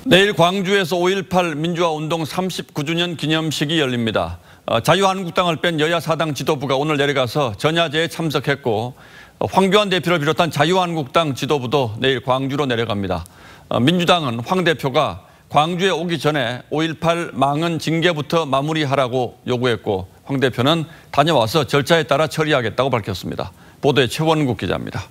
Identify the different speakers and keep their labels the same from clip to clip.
Speaker 1: 내일 광주에서 5.18 민주화운동 39주년 기념식이 열립니다. 자유한국당을 뺀 여야 사당 지도부가 오늘 내려가서 전야제에 참석했고 황교안 대표를 비롯한 자유한국당 지도부도 내일 광주로 내려갑니다. 민주당은 황 대표가 광주에 오기 전에 5.18 망언 징계부터 마무리하라고 요구했고 황 대표는 다녀와서 절차에 따라 처리하겠다고 밝혔습니다. 보도에 최원국 기자입니다.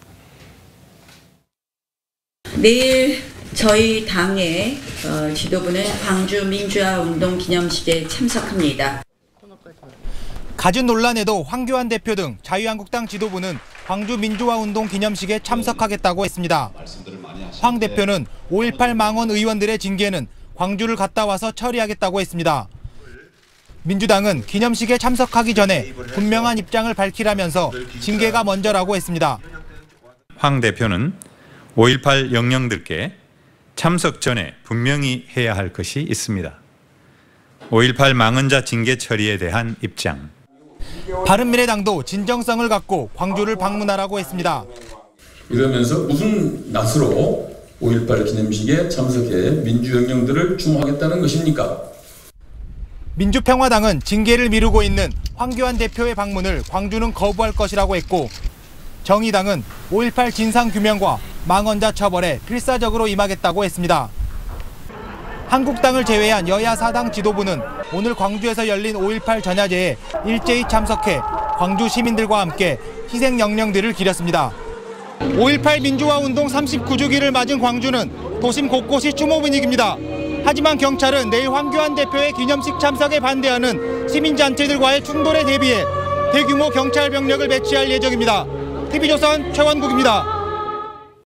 Speaker 2: 내일 저희 당의 지도부는 광주 민주화운동 기념식에 참석합니다.
Speaker 3: 갖은 논란에도 황교안 대표 등 자유한국당 지도부는 광주 민주화운동 기념식에 참석하겠다고 했습니다. 황 대표는 5.18 망언 의원들의 징계는 광주를 갔다 와서 처리하겠다고 했습니다. 민주당은 기념식에 참석하기 전에 분명한 입장을 밝히라면서 징계가 먼저라고 했습니다.
Speaker 4: 황 대표는 5.18 영령들께 참석 전에 분명히 해야 할 것이 있습니다. 5.18 망언자 징계 처리에 대한 입장.
Speaker 3: 바른미래당도 진정성을 갖고 광주를 방문하라고 했습니다.
Speaker 5: 이러면서 무슨 낯으로 5.18 기념식에 참석해 민주영령들을 추모하겠다는 것입니까?
Speaker 3: 민주평화당은 징계를 미루고 있는 황교안 대표의 방문을 광주는 거부할 것이라고 했고 정의당은 5.18 진상규명과 망언자 처벌에 필사적으로 임하겠다고 했습니다. 한국당을 제외한 여야 사당 지도부는 오늘 광주에서 열린 5.18 전야제에 일제히 참석해 광주 시민들과 함께 희생 영령들을 기렸습니다. 5.18 민주화운동 39주기를 맞은 광주는 도심 곳곳이 추모 분위기입니다. 하지만 경찰은 내일 황교안 대표의 기념식 참석에 반대하는 시민단체들과의 충돌에 대비해 대규모 경찰 병력을 배치할 예정입니다. TV조선 최원국입니다.